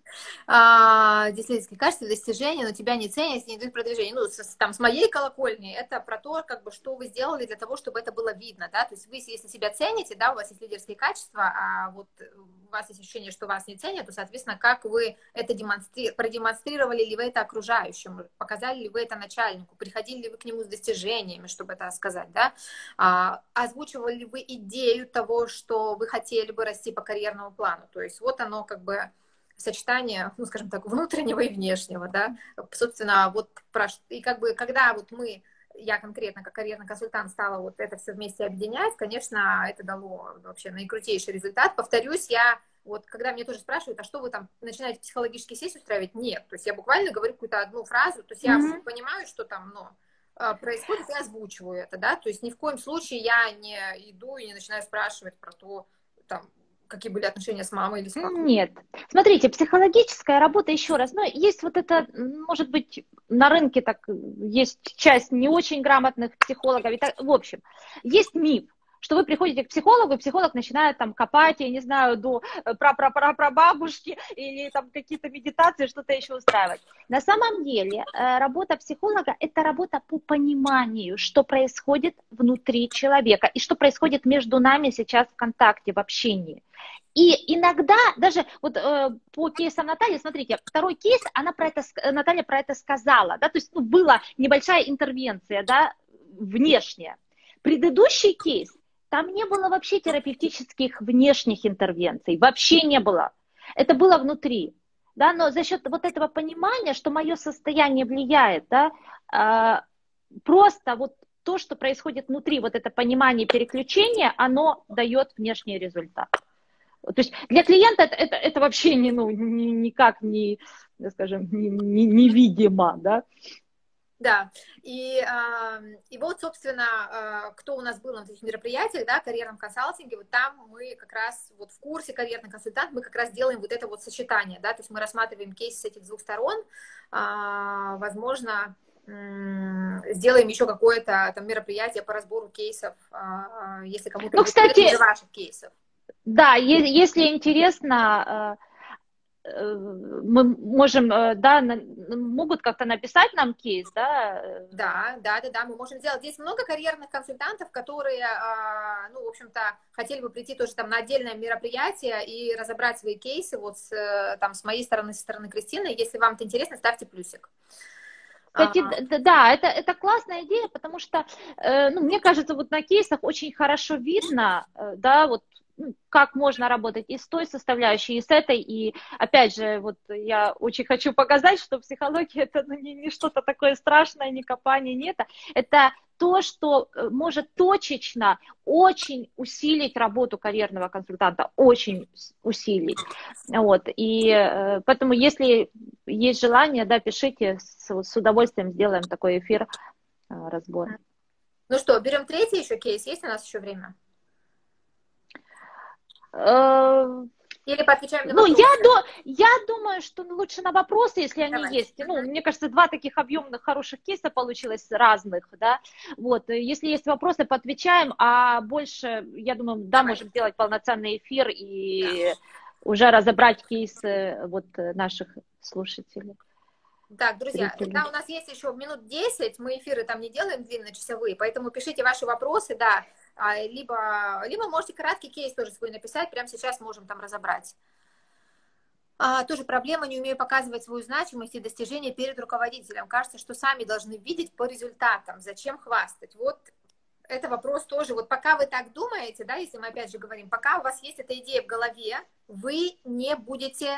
А, действительно, качество достижения, но тебя не ценят, не дают продвижения. Ну, с, там, с моей колокольни это про то, как бы, что вы сделали для того, чтобы это было видно, да, то есть вы, если себя цените, да, у вас есть лидерские качества, а вот у вас есть ощущение, что вас не ценят, то, соответственно, как вы это демонстри... продемонстрировали ли вы это окружающим, показали ли вы это начальнику, приходили ли вы к нему с достижениями, чтобы это сказать, да, а, озвучивали ли вы идею того, что вы хотели бы расти по карьерному плану, то есть вот оно как бы сочетание, ну, скажем так, внутреннего и внешнего, да, собственно, вот, про, и как бы, когда вот мы, я конкретно, как карьерный консультант, стала вот это все вместе объединять, конечно, это дало вообще наикрутейший результат. Повторюсь, я, вот, когда мне тоже спрашивают, а что вы там начинаете психологические сессии устраивать? Нет, то есть я буквально говорю какую-то одну фразу, то есть я mm-hmm. понимаю, что там, ну, происходит, и озвучиваю это, да, то есть ни в коем случае я не иду и не начинаю спрашивать про то, там, какие были отношения с мамой или с папой? Нет. Смотрите, психологическая работа, еще раз, ну, есть вот это, может быть, на рынке так, есть часть не очень грамотных психологов, и так, в общем, есть миф, что вы приходите к психологу, и психолог начинает там копать, я не знаю, до прапрапрапрабабушки или там какие-то медитации, что-то еще устраивать. На самом деле работа психолога – это работа по пониманию, что происходит внутри человека и что происходит между нами сейчас в контакте, в общении. И иногда, даже вот э, по кейсам Натальи, смотрите, второй кейс, она про это, Наталья про это сказала, да, то есть ну, была небольшая интервенция, да, внешняя. Предыдущий кейс, там не было вообще терапевтических внешних интервенций, вообще не было. Это было внутри, да, но за счет вот этого понимания, что мое состояние влияет, да, э, просто вот то, что происходит внутри, вот это понимание переключения, оно дает внешний результат. То есть для клиента это, это, это вообще не, ну, ни, никак не, скажем, не, не, невидимо, да? Да, и, и вот, собственно, кто у нас был на этих мероприятиях, да, карьерном консалтинге, вот там мы как раз, вот в курсе карьерный консультант, мы как раз делаем вот это вот сочетание, да, то есть мы рассматриваем кейсы с этих двух сторон, возможно, сделаем еще какое-то там мероприятие по разбору кейсов, если кому-то ну, кстати, из ваших кейсов. Да, если интересно, мы можем, да, могут как-то написать нам кейс, да? Да, да, да, да, мы можем сделать. Здесь много карьерных консультантов, которые, ну, в общем-то, хотели бы прийти тоже там на отдельное мероприятие и разобрать свои кейсы вот с, там, с моей стороны, со стороны Кристины. Если вам это интересно, ставьте плюсик. Кстати, а... да, это, это классная идея, потому что, ну, мне кажется, вот на кейсах очень хорошо видно, да, вот, как можно работать и с той составляющей, и с этой. И опять же, вот я очень хочу показать, что психология это ну, не, не что-то такое страшное, не копание, не это. Это то, что может точечно очень усилить работу карьерного консультанта, очень усилить. Вот. И поэтому, если есть желание, да, пишите, с, с удовольствием сделаем такой эфир, разбор. Ну что, берем третий еще кейс, есть у нас еще время? Или поотвечаем на ну, вопросы? Я, до, я думаю, что лучше на вопросы, если они Давай. есть. Ну, мне кажется, два таких объемных хороших кейса получилось разных, да. Вот, если есть вопросы, поотвечаем, а больше, я думаю, да, Давай. Можем сделать полноценный эфир и да. уже разобрать кейсы вот наших слушателей. Так, друзья, да, у нас есть еще минут десять, мы эфиры там не делаем длинночасовые, поэтому пишите ваши вопросы, да, либо, либо можете краткий кейс тоже свой написать, прямо сейчас можем там разобрать. А, тоже проблема, не умею показывать свою значимость и достижения перед руководителем. Кажется, что сами должны видеть по результатам, зачем хвастать. Вот это вопрос тоже, вот пока вы так думаете, да, если мы опять же говорим, пока у вас есть эта идея в голове, вы не будете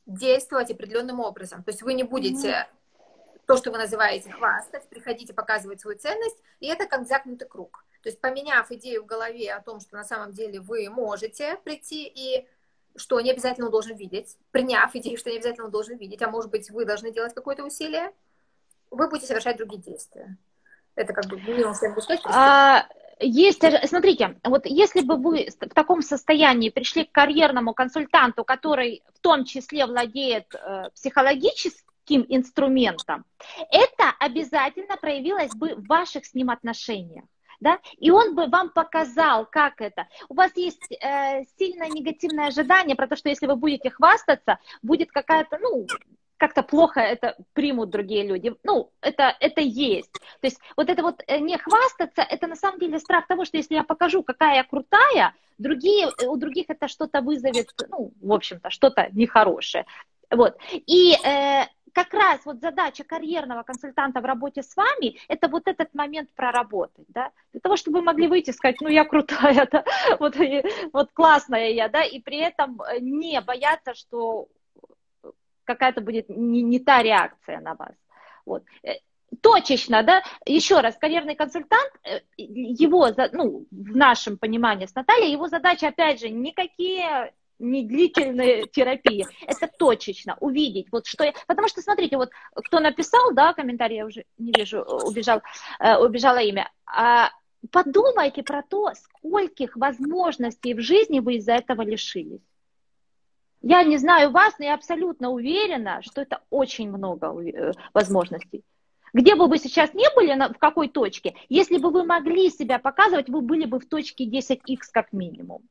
действовать определенным образом. То есть вы не будете Мгм. то, что вы называете хвастать, приходите показывать свою ценность, и это как замкнутый круг. То есть поменяв идею в голове о том, что на самом деле вы можете прийти и что не обязательно он должен видеть, приняв идею, что не обязательно он должен видеть, а может быть вы должны делать какое-то усилие, вы будете совершать другие действия. Это как бы минимум, что я могу сказать, Кристина. А, Есть, э, смотрите, вот если бы вы в таком состоянии пришли к карьерному консультанту, который в том числе владеет э, психологическим инструментом, это обязательно проявилось бы в ваших с ним отношениях. Да? И он бы вам показал, как это. У вас есть э, сильное негативное ожидание про то, что если вы будете хвастаться, будет какая-то, ну, как-то плохо это примут другие люди. Ну, это, это есть. То есть вот это вот не хвастаться, это на самом деле страх того, что если я покажу, какая я крутая, другие, у других это что-то вызовет, ну, в общем-то, что-то нехорошее. Вот. И э, как раз вот задача карьерного консультанта в работе с вами, это вот этот момент проработать, да, для того, чтобы вы могли выйти и сказать, ну, я крутая, да, вот, вот классная я, да, и при этом не бояться, что какая-то будет не, не та реакция на вас. Вот. Точечно, да, еще раз, карьерный консультант, его, ну, в нашем понимании с Натальей, его задача, опять же, никакие не длительные терапии, это точечно увидеть, вот что я, потому что, смотрите, вот кто написал, да, комментарий, я уже не вижу, убежал, убежало имя, подумайте про то, скольких возможностей в жизни вы из-за этого лишились. Я не знаю вас, но я абсолютно уверена, что это очень много возможностей. Где бы вы сейчас не были, в какой точке, если бы вы могли себя показывать, вы были бы в точке десять икс как минимум.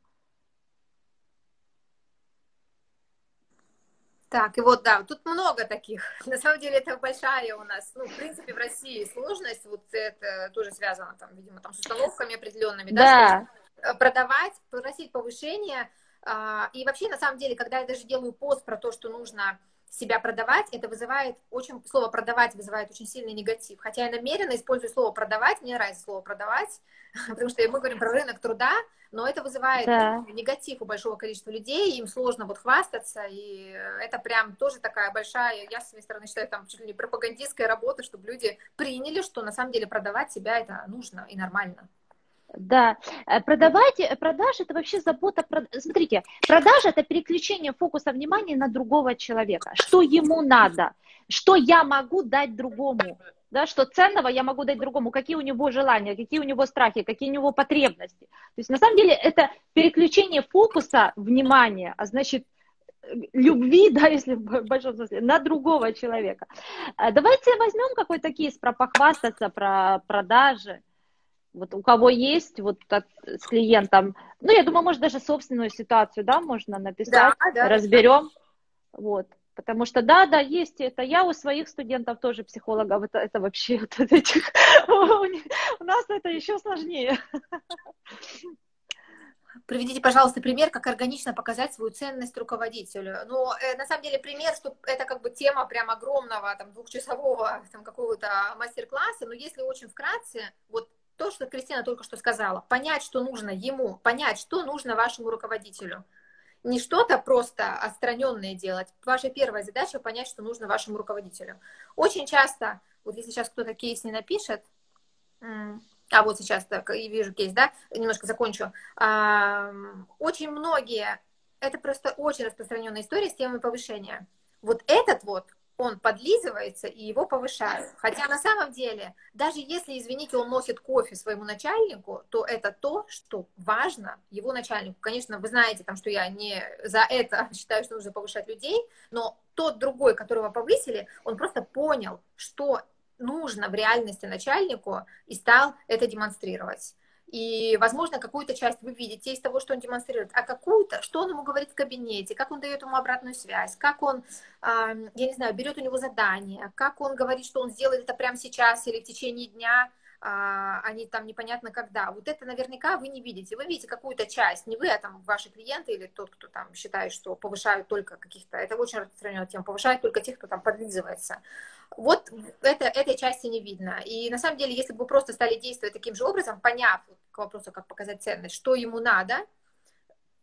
Так, и вот, да, тут много таких. На самом деле это большая у нас, ну, в принципе, в России сложность, вот это тоже связано, там, видимо, там, с установками определенными, да, Да. Продавать, просить повышения. И вообще, на самом деле, когда я даже делаю пост про то, что нужно себя продавать, это вызывает очень, слово продавать вызывает очень сильный негатив. Хотя я намеренно использую слово продавать, мне нравится слово продавать, потому что мы говорим про рынок труда, но это вызывает Да. негатив у большого количества людей, им сложно вот хвастаться, и это прям тоже такая большая, я с своей стороны считаю, там чуть ли не пропагандистская работа, чтобы люди приняли, что на самом деле продавать себя это нужно и нормально. Да, продавать, продажи это вообще забота, смотрите, продажа это переключение фокуса внимания на другого человека, что ему надо, что я могу дать другому, да, что ценного я могу дать другому, какие у него желания, какие у него страхи, какие у него потребности. То есть на самом деле это переключение фокуса внимания, а значит любви, да, если в большом смысле, на другого человека. Давайте возьмем какой-то кейс про похвастаться, про продажи. Вот у кого есть вот так, с клиентом, ну, я думаю, может, даже собственную ситуацию, да, можно написать, да, да, разберем, да. Вот, потому что, да, да, есть это, я у своих студентов тоже психологов, это, это вообще, вот этих, у нас это еще сложнее. Приведите, пожалуйста, пример, как органично показать свою ценность руководителю. Ну, э, на самом деле, пример, что это как бы тема прям огромного, там, двухчасового, там, какого-то мастер-класса, но если очень вкратце, вот, то, что Кристина только что сказала, понять, что нужно ему, понять, что нужно вашему руководителю. Не что-то просто отстраненное делать. Ваша первая задача — понять, что нужно вашему руководителю. Очень часто, вот если сейчас кто-то кейс не напишет, а вот сейчас так, и вижу кейс, да, немножко закончу. Очень многие, это просто очень распространенная история с темой повышения. Вот этот вот, он подлизывается, и его повышают. Хотя на самом деле, даже если, извините, он носит кофе своему начальнику, то это то, что важно его начальнику. Конечно, вы знаете, там, что я не за это считаю, что нужно повышать людей, но тот другой, которого повысили, он просто понял, что нужно в реальности начальнику, и стал это демонстрировать. И, возможно, какую-то часть вы видите из того, что он демонстрирует, а какую-то, что он ему говорит в кабинете, как он дает ему обратную связь, как он, я не знаю, берет у него задание, как он говорит, что он сделает это прямо сейчас или в течение дня, а не там непонятно когда. Вот это наверняка вы не видите. Вы видите какую-то часть, не вы, а там ваши клиенты или тот, кто там считает, что повышают только каких-то, это очень распространенная тема, повышают только тех, кто там подлизывается. Вот это, этой части не видно. И на самом деле, если бы вы просто стали действовать таким же образом, поняв, к вопросу, как показать ценность, что ему надо,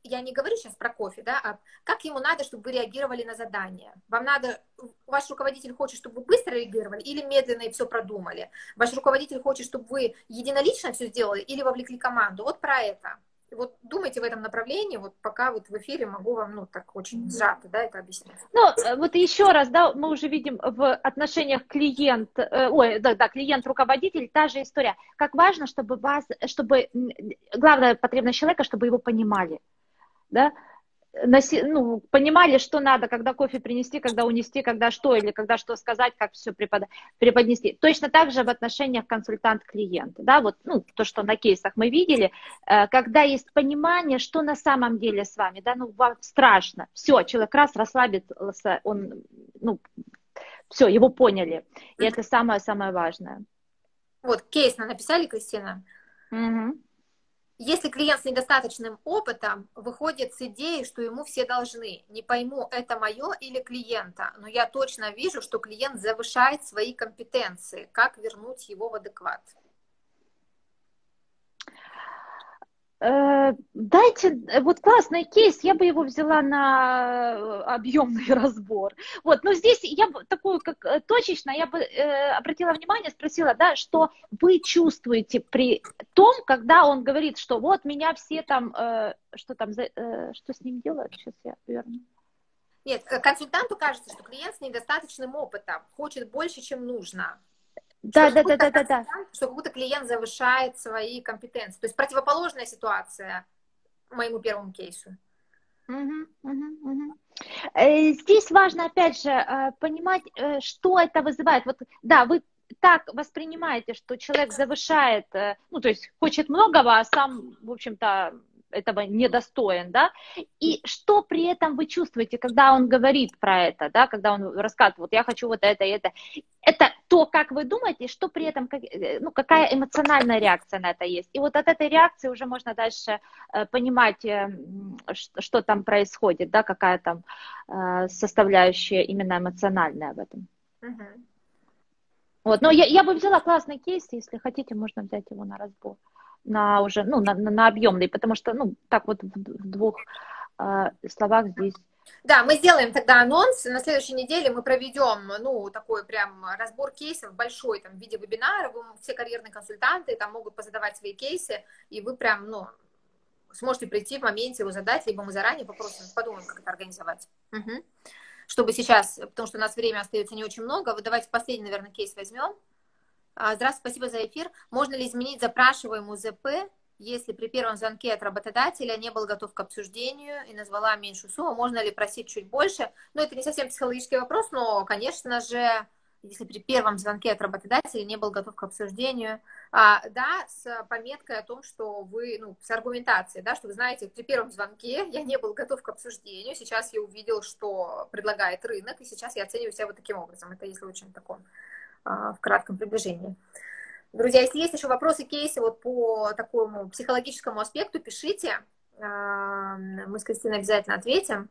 я не говорю сейчас про кофе, да, а как ему надо, чтобы вы реагировали на задание. Вам надо, ваш руководитель хочет, чтобы вы быстро реагировали или медленно и все продумали. Ваш руководитель хочет, чтобы вы единолично все сделали или вовлекли команду. Вот про это. Вот думайте в этом направлении, вот пока вот в эфире могу вам, ну, так очень сжато, да, это объяснить. Ну, вот еще раз, да, мы уже видим в отношениях клиент, э, ой, да, да, клиент-руководитель, та же история. Как важно, чтобы вас, чтобы, главная потребность человека, чтобы его понимали, да, Носи, ну, понимали, что надо, когда кофе принести, когда унести, когда что, или когда что сказать, как все препод... преподнести. Точно так же в отношениях консультант-клиент, да, вот, ну, то, что на кейсах мы видели, когда есть понимание, что на самом деле с вами, да, ну, вам страшно, все, человек раз расслабится, он, ну, все, его поняли, и это самое-самое важное. Вот, кейс нам написали, Кристина. Угу. Если клиент с недостаточным опытом выходит с идеей, что ему все должны, не пойму, это мое или клиента, но я точно вижу, что клиент завышает свои компетенции. Как вернуть его в адекват? Дайте, вот классный кейс, я бы его взяла на объемный разбор. Вот, но здесь я бы такую, как точечно, я бы э, обратила внимание, спросила, да, что вы чувствуете при том, когда он говорит, что вот меня все там, э, что там, э, что с ним делают, сейчас я верну. Нет, консультанту кажется, что клиент с недостаточным опытом хочет больше, чем нужно. Да, да, да, да, да, да. Что как будто клиент завышает свои компетенции. То есть противоположная ситуация моему первому кейсу. Угу, угу, угу. Здесь важно, опять же, понимать, что это вызывает. Вот, да, вы так воспринимаете, что человек завышает, ну, то есть хочет многого, а сам, в общем-то, этого недостоин, да, и что при этом вы чувствуете, когда он говорит про это, да, когда он рассказывает, вот я хочу вот это и это, это то, как вы думаете, что при этом, ну, какая эмоциональная реакция на это есть, и вот от этой реакции уже можно дальше э, понимать, э, что, что там происходит, да, какая там э, составляющая именно эмоциональная в этом. Uh-huh. Вот, но я, я бы взяла классный кейс, если хотите, можно взять его на разбор. На уже, ну, на, на объемный, потому что, ну, так вот в, в двух э, словах здесь. Да, мы сделаем тогда анонс. На следующей неделе мы проведем, ну, такой прям разбор кейсов большой, там, в виде вебинара. Вы, все карьерные консультанты там могут позадавать свои кейсы, и вы прям, ну, сможете прийти в моменте его задать, либо мы заранее попросим, подумаем, как это организовать. Угу. Чтобы сейчас, потому что у нас время остается не очень много, вот давайте последний, наверное, кейс возьмем. Здравствуйте, спасибо за эфир. Можно ли изменить запрашиваемую ЗП, если при первом звонке от работодателя не был готов к обсуждению и назвала меньшую сумму? Можно ли просить чуть больше? Ну, это не совсем психологический вопрос, но, конечно же, если при первом звонке от работодателя не был готов к обсуждению, а, да, с пометкой о том, что вы, ну, с аргументацией, да, что вы знаете, при первом звонке я не был готов к обсуждению, сейчас я увидел, что предлагает рынок, и сейчас я оцениваю себя вот таким образом. Это если очень таком в кратком приближении. Друзья, если есть еще вопросы, кейсы вот по такому психологическому аспекту, пишите. Мы с Кристиной обязательно ответим.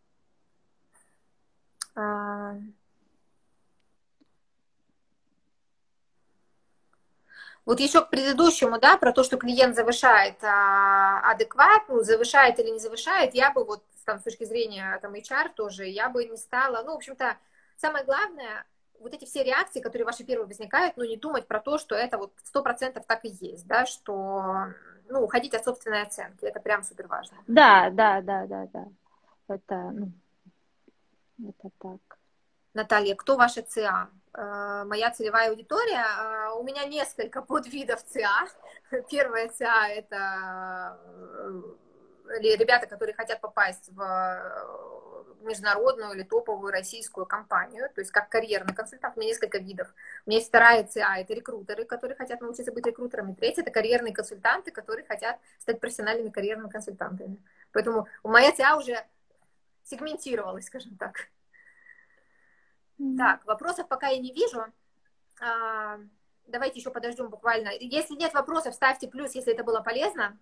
Вот еще к предыдущему, да, про то, что клиент завышает а, адекват, ну, завышает или не завышает, я бы вот там, с точки зрения там, эйч ар тоже, я бы не стала, ну, в общем-то, самое главное, вот эти все реакции, которые ваши первые возникают, ну, не думать про то, что это вот сто процентов так и есть, да, что, ну, уходить от собственной оценки, это прям супер важно. Да, да, да, да, да, это, ну, это так. Наталья, кто ваша ЦА? Моя целевая аудитория, у меня несколько подвидов ЦА. Первая ЦА – это ребята, которые хотят попасть в международную или топовую российскую компанию, то есть как карьерный консультант, у меня несколько видов. У меня есть вторая ЦА, это рекрутеры, которые хотят научиться быть рекрутерами. Третья – это карьерные консультанты, которые хотят стать профессиональными карьерными консультантами. Поэтому моя ЦА уже сегментировалась, скажем так. Mm-hmm. Так, вопросов пока я не вижу. А, давайте еще подождем буквально. Если нет вопросов, ставьте плюс, если это было полезно.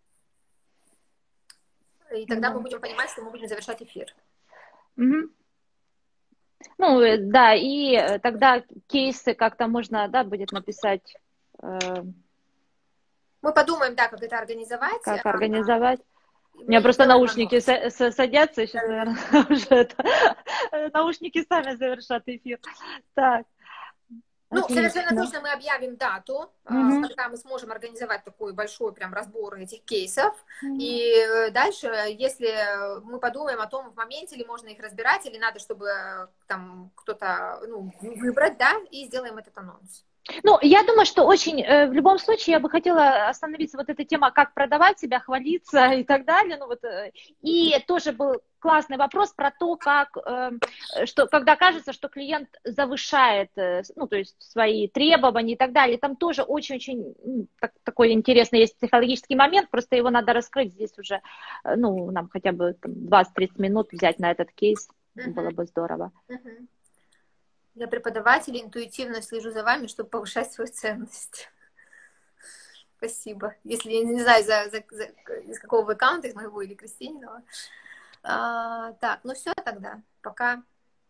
И тогда mm-hmm. мы будем понимать, что мы будем завершать эфир. Mm-hmm. Ну, да, и тогда кейсы как-то можно, да, будет написать. Э... Мы подумаем, да, как это организовать. Как организовать. У меня Мы просто сделаем наушники анонс. са- са- садятся, сейчас, наверное, уже это, наушники сами завершат эфир. Так, Ну, совершенно отлично. точно мы объявим дату, а, Мгм. когда мы сможем организовать такой большой прям разбор этих кейсов. Мгм. И э, дальше, если мы подумаем о том, в моменте ли можно их разбирать, или надо, чтобы э, там кто-то, ну, выбрать, да, и сделаем этот анонс. Ну, я думаю, что очень, э, в любом случае, я бы хотела остановиться вот эта тема, как продавать себя, хвалиться и так далее. Ну, вот, э, и тоже был классный вопрос про то, как, э, что, когда кажется, что клиент завышает, э, ну, то есть свои требования и так далее. Там тоже очень-очень м, так- такой интересный есть психологический момент, просто его надо раскрыть здесь уже, э, ну, нам хотя бы там двадцать-тридцать минут взять на этот кейс, было Мгм. бы здорово. Мгм. Я преподаватель, интуитивно слежу за вами, чтобы повышать свою ценность. Спасибо. Если я не знаю, за, за- за- из какого вы аккаунта, из моего или Кристининого. А, так, ну все тогда. Пока,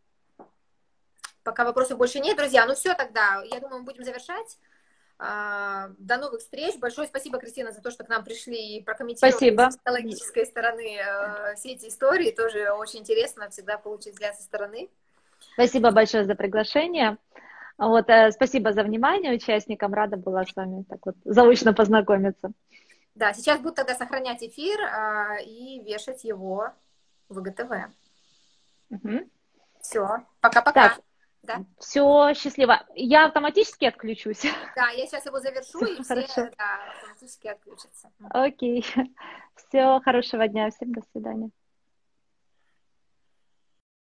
пока вопросов больше нет, друзья. Ну все тогда. Я думаю, мы будем завершать. А, до новых встреч. Большое спасибо, Кристина, за то, что к нам пришли и прокомментировали с Спасибо. психологической стороны э, все эти истории. Тоже очень интересно всегда получить взгляд со стороны. Спасибо большое за приглашение. Вот, э, спасибо за внимание участникам. Рада была с вами так вот заочно познакомиться. Да, сейчас буду тогда сохранять эфир а, и вешать его в ай джи ти ви. Мгм. Все, пока-пока. Так, Да? все, счастливо. Я автоматически отключусь. Да, я сейчас его завершу, Все, и все хорошо. да, автоматически отключатся. Окей. Все, хорошего дня. Всем до свидания.